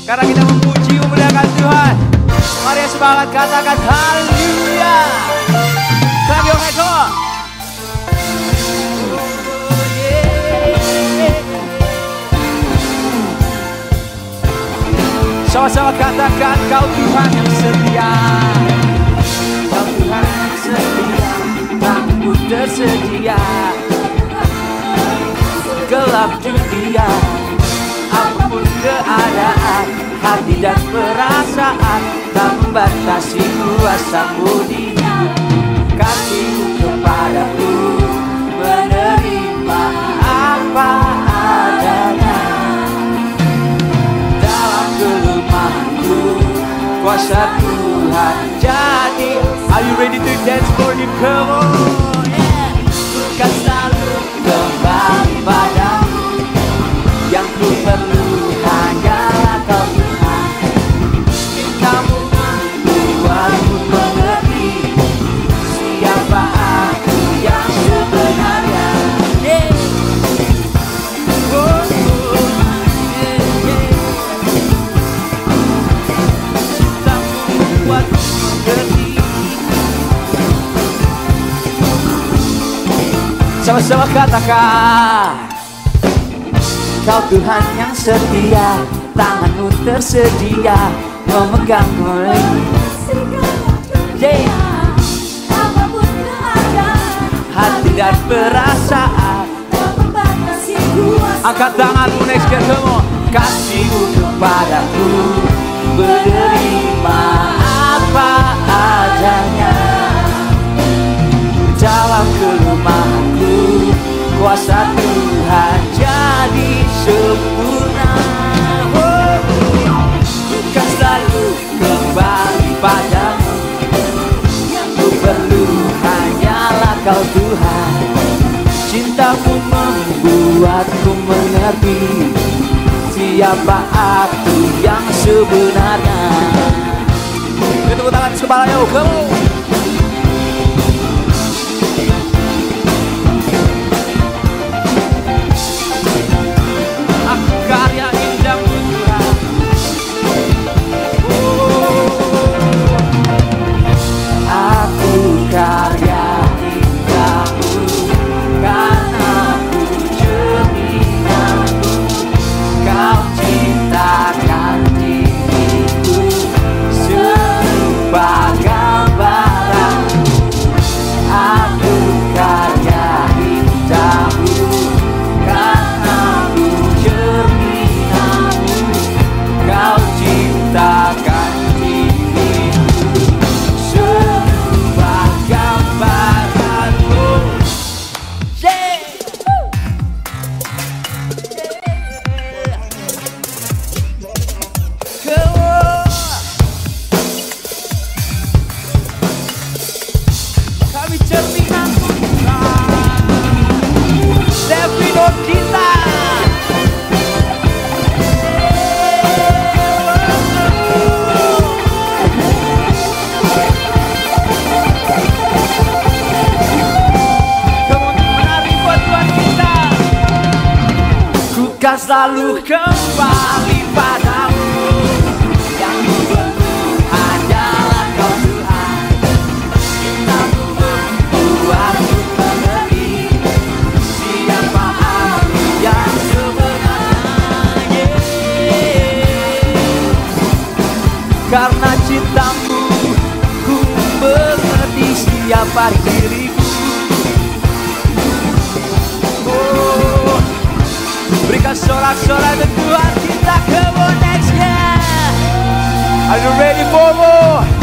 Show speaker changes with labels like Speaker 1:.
Speaker 1: Karena kita memuji, memuliakan Tuhan. Mari semangat katakan haleluya. Clap your hands, come on. Sama-sama katakan kau Tuhan yang setia. Kau Tuhan yang setia, mampu tersedia. Gelap dunia, apapun keadaan, hati dan perasaan, tak membatasi kuasa-Mu di hidupku. Kasih-Mu kepadaku, menerima apa adanya. Dalam kelemahanku, kuasa Tuhan jadi. Are you ready to dance for Him? Come on, yeah. Kan selalu kembali padamu, yang ku perlu hanyalah Kau Tuhan. Cinta-Mu membuatku mengerti siapa aku yang sebenarnya. Yeah. Oh, yeah, yeah. Cinta-Mu membuatku mengerti. Sama-sama katakan, Kau Tuhan yang setia, tangan-Mu tersedia, memegang mulai
Speaker 2: apapun keadaan,
Speaker 1: hati dan perasaan,
Speaker 2: tak membatasi kuasa.
Speaker 1: angkat tangan-Mu next get semua. Kasih-Mu kepadaku, menerima apa adanya. Dalam kelemahanku, kuasa Tuhan jadi sempurna. Bukan selalu kembali padamu, yang ku perlu hanyalah Kau Tuhan. Cinta-Mu membuatku mengerti siapa aku yang sebenarnya. Tepuk tangan kepala yuk, kamu. Karya indahmu Tuhan. Aku karya indahmu, karena ku cerminamu. Kau ciptakan diriku serupa gambaranmu. Aku karya indahmu, karena ku cerminamu. Kau ciptakan diriku serupa gambaranmu. Yeah. Come on. Kami cerminan Tuhan. Devino kita. Kan selalu kembali padamu, yang ku perlu hanyalah Kau Tuhan. Cinta-Mu membuatku mengerti siapa aku yang sebenarnya. Karena cinta-Mu ku mengerti siapa diriku. Oh, berikan sorak-sorai untuk Tuhan kita. Come on next, yeah. Are you ready for more?